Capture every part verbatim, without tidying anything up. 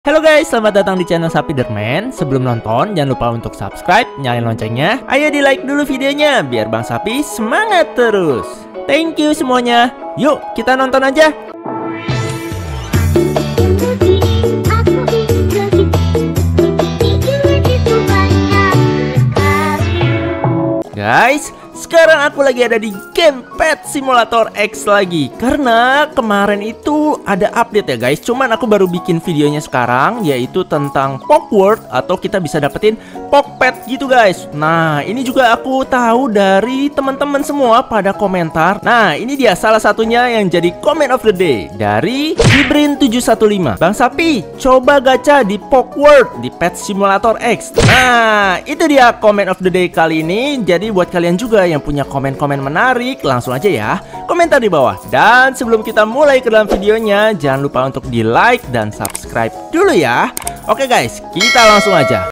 Halo guys, selamat datang di channel Sapiderman. Sebelum nonton, jangan lupa untuk subscribe, nyalain loncengnya. Ayo di like dulu videonya, biar Bang Sapi semangat terus. Thank you semuanya. Yuk, kita nonton aja. Guys, sekarang aku lagi ada di game Pet Simulator X lagi. Karena kemarin itu ada update ya guys. Cuman aku baru bikin videonya sekarang, yaitu tentang Pokworld, atau kita bisa dapetin Pokpet gitu guys. Nah, ini juga aku tahu dari teman-teman semua pada komentar. Nah, ini dia salah satunya yang jadi comment of the day dari Gibrin tujuh satu lima. Bang Sapi, coba gacha di Pokworld di Pet Simulator X. Nah, itu dia comment of the day kali ini. Jadi buat kalian juga yang punya komen-komen menarik, langsung aja ya komentar di bawah. Dan sebelum kita mulai ke dalam videonya, jangan lupa untuk di like dan subscribe dulu ya. Oke guys, kita langsung aja.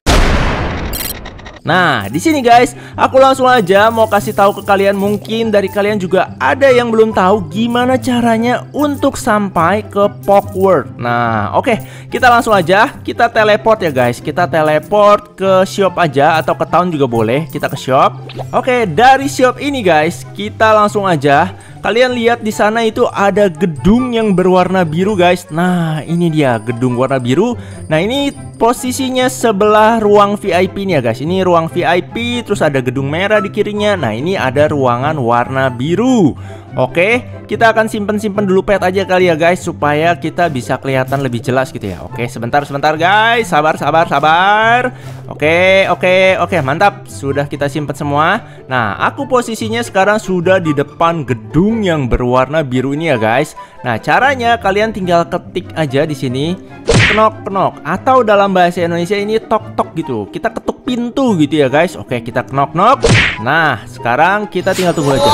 Nah, di sini guys, aku langsung aja mau kasih tahu ke kalian. Mungkin dari kalian juga ada yang belum tahu gimana caranya untuk sampai ke Pokworld. Nah, oke, kita langsung aja, kita teleport ya guys. Kita teleport ke shop aja, atau ke town juga boleh. Kita ke shop. Oke, dari shop ini guys, kita langsung aja. Kalian lihat di sana itu ada gedung yang berwarna biru guys. Nah, ini dia gedung warna biru. Nah, ini posisinya sebelah ruang V I P nih ya guys. Ini ruang V I P, terus ada gedung merah di kirinya. Nah, ini ada ruangan warna biru. Oke, kita akan simpen-simpen dulu pet aja kali ya guys, supaya kita bisa kelihatan lebih jelas gitu ya. Oke, sebentar sebentar guys, sabar sabar sabar. Oke oke oke, mantap, sudah kita simpen semua. Nah, aku posisinya sekarang sudah di depan gedung yang berwarna biru ini ya guys. Nah, caranya kalian tinggal ketik aja di sini, knock knock, atau dalam bahasa Indonesia ini tok tok gitu. Kita ketuk pintu gitu ya guys. Oke, kita knock knock. Nah, sekarang kita tinggal tunggu aja.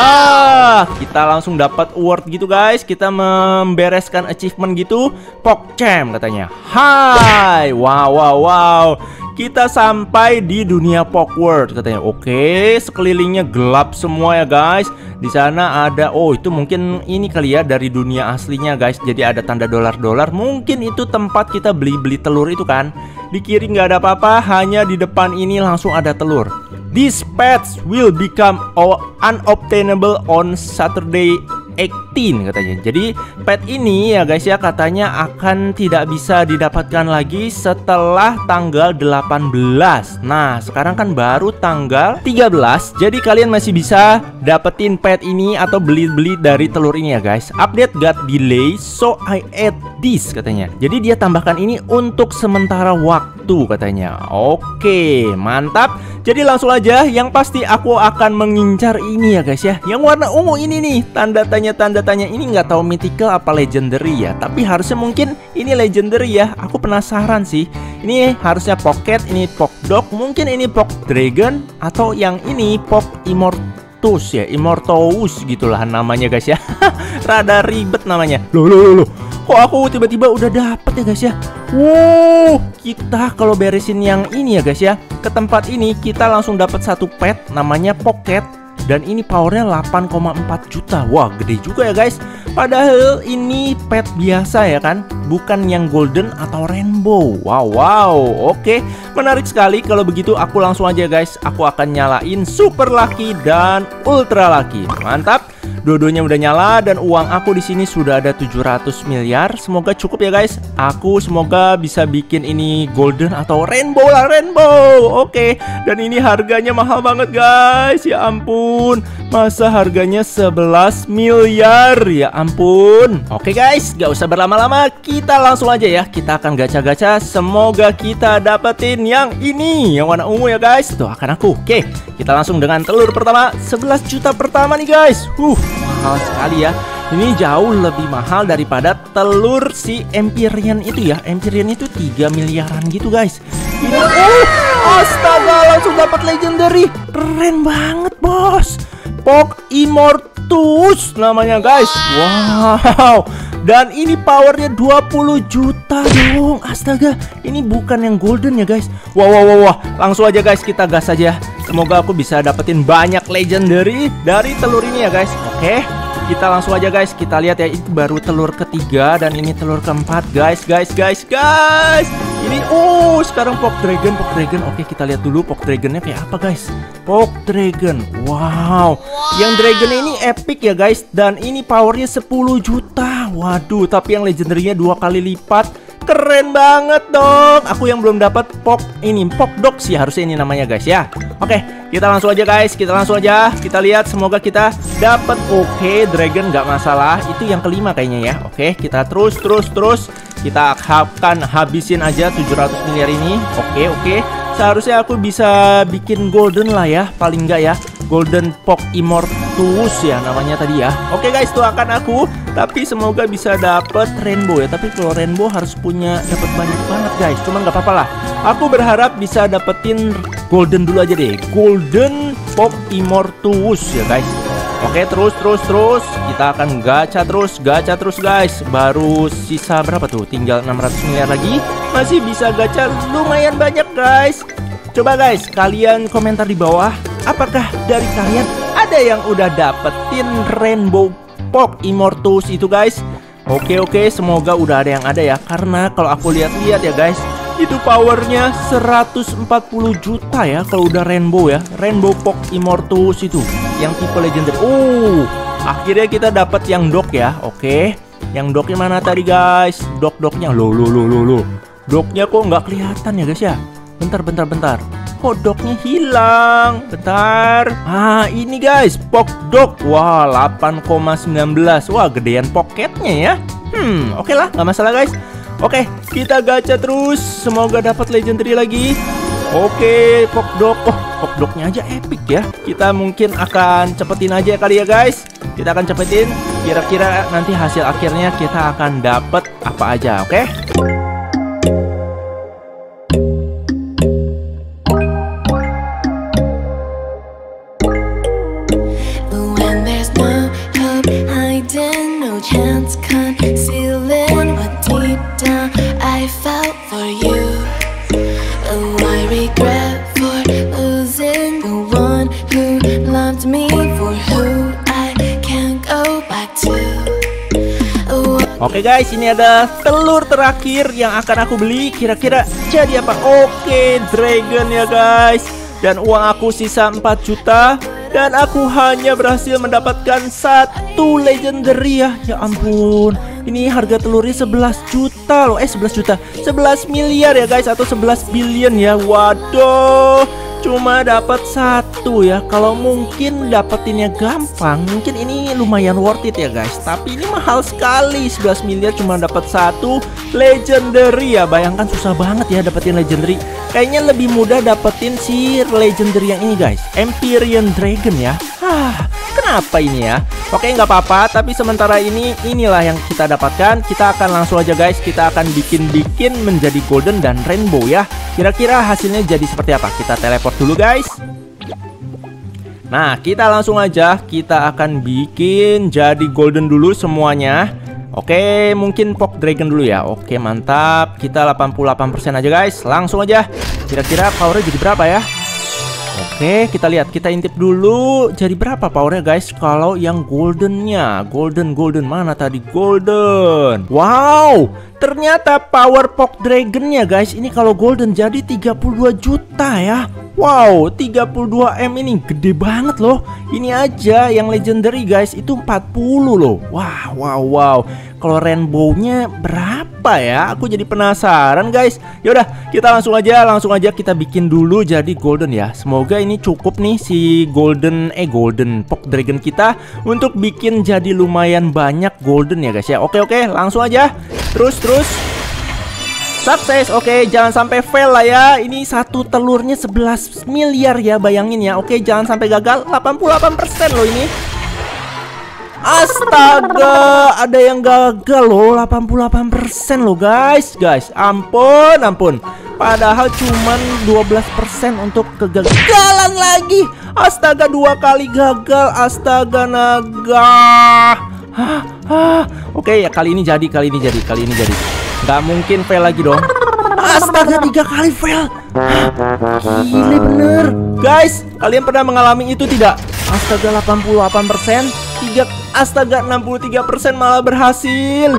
Lah, kita langsung dapat award gitu guys. Kita membereskan achievement gitu. Pokcam katanya. Hai, wow wow wow. Kita sampai di dunia Pokworld katanya. Oke, sekelilingnya gelap semua ya guys. Di sana ada, oh itu mungkin ini kali ya dari dunia aslinya guys. Jadi ada tanda dolar-dolar. Mungkin itu tempat kita beli-beli telur itu kan. Di kiri nggak ada apa-apa, hanya di depan ini langsung ada telur. These pets will become unobtainable on Saturday eighteen katanya. Jadi pet ini ya guys ya, katanya akan tidak bisa didapatkan lagi setelah tanggal delapan belas. Nah, sekarang kan baru tanggal tiga belas. Jadi kalian masih bisa dapetin pet ini atau beli-beli dari telur ini ya guys. Update got delay, so I add this katanya. Jadi dia tambahkan ini untuk sementara waktu katanya. Oke, mantap. Jadi langsung aja, yang pasti aku akan mengincar ini ya guys ya. Yang warna ungu ini nih, tanda tanya tanda tanya ini, nggak tahu mythical apa legendary ya, tapi harusnya mungkin ini legendary ya. Aku penasaran sih. Ini harusnya pocket, ini pok dog, mungkin ini pok dragon, atau yang ini pok immortus ya, immortus gitulah namanya guys ya. Rada ribet namanya. Loh loh loh, loh. Kok aku tiba-tiba udah dapet ya guys ya. Wow, kita kalau beresin yang ini ya guys ya, ke tempat ini kita langsung dapat satu pet namanya Pocket. Dan ini powernya delapan koma empat juta. Wah, gede juga ya guys. Padahal ini pet biasa ya kan, bukan yang golden atau rainbow. Wow, wow. Oke, menarik sekali. Kalau begitu aku langsung aja guys, aku akan nyalain super lucky dan ultra lucky. Mantap. Dua-duanya udah nyala dan uang aku di sini sudah ada tujuh ratus miliar. Semoga cukup ya guys. Aku semoga bisa bikin ini golden atau rainbow lah, rainbow. Oke, dan ini harganya mahal banget guys. Ya ampun, masa harganya sebelas miliar? Ya ampun. Oke guys, gak usah berlama-lama, kita langsung aja ya. Kita akan gacha-gacha. Semoga kita dapetin yang ini, yang warna ungu ya guys. Tuh akan aku. Oke, kita langsung dengan telur pertama, sebelas juta pertama nih guys. Uh mahal sekali ya. Ini jauh lebih mahal daripada telur si Empyrean itu ya. Empyrean itu tiga miliaran gitu guys. Ini uh, astaga, langsung dapat legendary. Keren banget bos. Pok Immortus namanya guys. Wow. Dan ini powernya dua puluh juta dong. Astaga, ini bukan yang golden ya guys. Wow wow wow, wow. Langsung aja guys, kita gas aja. Semoga aku bisa dapetin banyak legendary dari telur ini ya guys. Oke, kita langsung aja guys. Kita lihat ya, itu baru telur ketiga dan ini telur keempat guys, guys, guys, guys. Ini, oh sekarang Pok Dragon, Pok Dragon. Oke, kita lihat dulu Pok Dragonnya kayak apa guys. Pok Dragon, wow. Yang Dragon ini epic ya guys. Dan ini powernya sepuluh juta. Waduh, tapi yang legendary-nya dua kali lipat. Keren banget dong. Aku yang belum dapat Pok ini, Pok Dog sih harusnya ini namanya guys ya. Oke, kita langsung aja guys. Kita langsung aja. Kita lihat, semoga kita dapat. Oke, Dragon nggak masalah. Itu yang kelima kayaknya ya. Oke, kita terus terus terus. Kita akan habisin aja tujuh ratus miliar ini. Oke, oke. Seharusnya aku bisa bikin golden lah ya, paling enggak ya. Golden Pok Immortus ya namanya tadi ya. Oke guys, itu akan aku. Tapi semoga bisa dapet rainbow ya. Tapi kalau rainbow harus punya dapat banyak banget guys. Cuman nggak apa-apa lah. Aku berharap bisa dapetin golden dulu aja deh. Golden Pok Immortus ya guys. Oke, terus terus terus kita akan gacha terus, gacha terus guys. Baru sisa berapa tuh? Tinggal enam ratus miliar lagi. Masih bisa gacha lumayan banyak guys. Coba guys, kalian komentar di bawah, apakah dari kalian ada yang udah dapetin rainbow Pok Immortus itu guys? Oke oke, semoga udah ada yang ada ya. Karena kalau aku lihat-lihat ya guys, itu powernya seratus empat puluh juta ya kalau udah rainbow ya. Rainbow Pok Immortus itu yang tipe legendary. Oh, akhirnya kita dapat yang dog ya. Oke, yang dognya mana tadi guys? Dog-dognya lo lo lo lo lo. Dognya kok nggak kelihatan ya guys ya? Bentar bentar bentar. Kok dognya hilang? Bentar. Ah, ini guys, Pok Dog. Wah, delapan koma satu sembilan. Wah, gedean poketnya ya. Hmm, oke lah, nggak masalah guys. Oke, kita gacha terus. Semoga dapat legendary lagi. Oke, Pok Dog. Oh, Pok Dognya aja epic ya. Kita mungkin akan cepetin aja kali ya guys. Kita akan cepetin. Kira-kira nanti hasil akhirnya kita akan dapat apa aja, oke? Oke guys, ini ada telur terakhir yang akan aku beli. Kira-kira jadi apa? Oke, Dragon ya guys. Dan uang aku sisa empat juta. Dan aku hanya berhasil mendapatkan satu legendary ya. Ya ampun, ini harga telurnya sebelas juta loh. Eh sebelas juta, sebelas miliar ya guys. Atau sebelas billion ya. Waduh, cuma dapat satu ya. Kalau mungkin dapetinnya gampang, mungkin ini lumayan worth it ya guys. Tapi ini mahal sekali, sebelas miliar cuma dapat satu legendary ya. Bayangkan susah banget ya dapetin legendary. Kayaknya lebih mudah dapetin si legendary yang ini guys, Empyrean Dragon ya. Hah, kenapa ini ya? Oke, nggak apa-apa. Tapi sementara ini inilah yang kita dapatkan. Kita akan langsung aja guys. Kita akan bikin-bikin menjadi golden dan rainbow ya. Kira-kira hasilnya jadi seperti apa? Kita teleport dulu guys. Nah, kita langsung aja. Kita akan bikin jadi golden dulu semuanya. Oke, mungkin Pok Dragon dulu ya. Oke, mantap. Kita delapan puluh delapan persen aja guys. Langsung aja. Kira-kira powernya jadi berapa ya? Oke, kita lihat. Kita intip dulu. Jadi berapa powernya guys kalau yang goldennya? Golden, golden. Mana tadi? Golden. Wow, ternyata power Pok Dragonnya guys, ini kalau golden jadi tiga puluh dua juta ya. Wow, tiga puluh dua M ini gede banget loh. Ini aja yang legendary guys itu empat puluh loh. Wah, wow, wow. Kalau rainbow-nya berapa ya? Aku jadi penasaran guys. Yaudah, kita langsung aja, langsung aja kita bikin dulu jadi golden ya. Semoga ini cukup nih si golden, eh golden Pok Dragon kita untuk bikin jadi lumayan banyak golden ya guys ya. Oke, oke, langsung aja. Terus, terus. Sukses, oke, jangan sampai fail lah ya. Ini satu telurnya sebelas miliar ya, bayangin ya. Oke, jangan sampai gagal, delapan puluh delapan persen loh ini. Astaga, ada yang gagal loh, delapan puluh delapan persen loh guys. Guys, ampun, ampun. Padahal cuman dua belas persen untuk kegagalan lagi. Astaga, dua kali gagal. Astaga naga. Hah, hah. Oke ya, kali ini jadi, kali ini jadi, kali ini jadi. Gak mungkin fail lagi dong. Astaga, tiga kali fail. Gile bener. Guys, kalian pernah mengalami itu tidak? Astaga, delapan puluh delapan persen. tiga, astaga, enam puluh tiga persen malah berhasil.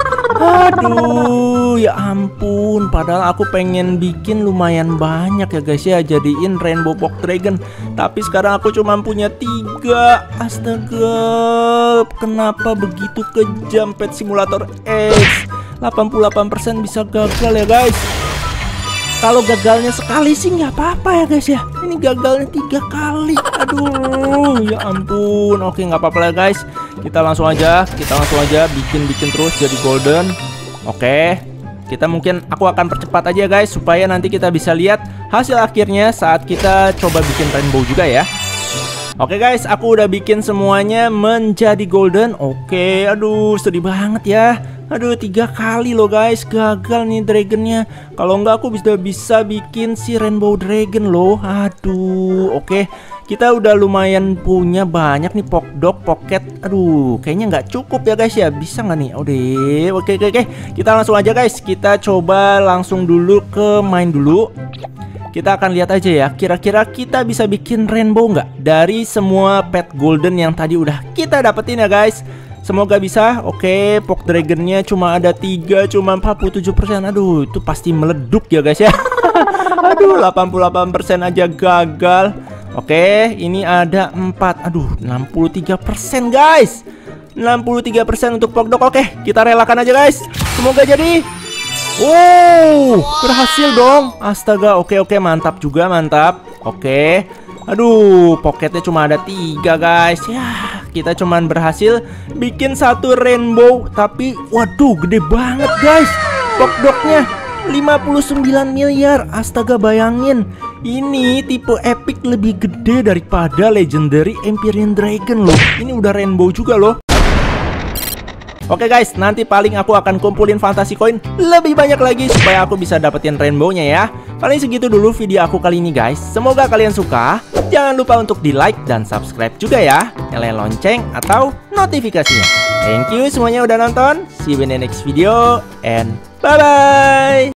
Aduh, ya ampun. Padahal aku pengen bikin lumayan banyak ya guys ya, jadiin Rainbow Pork Dragon. Tapi sekarang aku cuma punya tiga. Astaga, kenapa begitu kejam Pet Simulator X? delapan puluh delapan persen bisa gagal ya guys. Kalau gagalnya sekali sih nggak apa-apa ya guys ya. Ini gagalnya tiga kali. Aduh, ya ampun. Oke, nggak apa-apa lah guys. Kita langsung aja, kita langsung aja bikin-bikin terus jadi golden. Oke, kita mungkin aku akan percepat aja guys supaya nanti kita bisa lihat hasil akhirnya saat kita coba bikin rainbow juga ya. Oke guys, aku udah bikin semuanya menjadi golden. Oke, aduh sedih banget ya. Aduh, tiga kali loh guys gagal nih dragonnya. Kalau enggak aku bisa bisa bikin si Rainbow Dragon loh. Aduh, oke. Kita udah lumayan punya banyak nih Pokdog, Pocket. Aduh, kayaknya nggak cukup ya guys ya. Bisa nggak nih? Udah, oke oke oke. Kita langsung aja guys. Kita coba langsung dulu ke main dulu. Kita akan lihat aja ya, kira-kira kita bisa bikin rainbow nggak dari semua pet golden yang tadi udah kita dapetin ya guys. Semoga bisa. Oke, Pork Dragonnya cuma ada tiga, cuma empat puluh tujuh persen. Aduh, itu pasti meleduk ya guys ya. Aduh, delapan puluh delapan persen aja gagal. Oke, ini ada empat. Aduh, enam puluh tiga persen guys. enam puluh tiga persen untuk Pokdog. Oke, kita relakan aja guys. Semoga jadi. Wow, berhasil dong. Astaga, oke oke, mantap juga, mantap. Oke. Aduh, pocketnya cuma ada tiga guys. Ya, kita cuman berhasil bikin satu rainbow. Tapi, waduh, gede banget guys Pokdognya, lima puluh sembilan miliar. Astaga, bayangin. Ini tipe epic lebih gede daripada Legendary Empyrean Dragon loh. Ini udah rainbow juga loh. Oke guys, nanti paling aku akan kumpulin Fantasy Coin lebih banyak lagi supaya aku bisa dapetin rainbownya ya. Paling segitu dulu video aku kali ini guys. Semoga kalian suka. Jangan lupa untuk di like dan subscribe juga ya. Nyalain lonceng atau notifikasinya. Thank you semuanya udah nonton. See you in the next video and bye bye.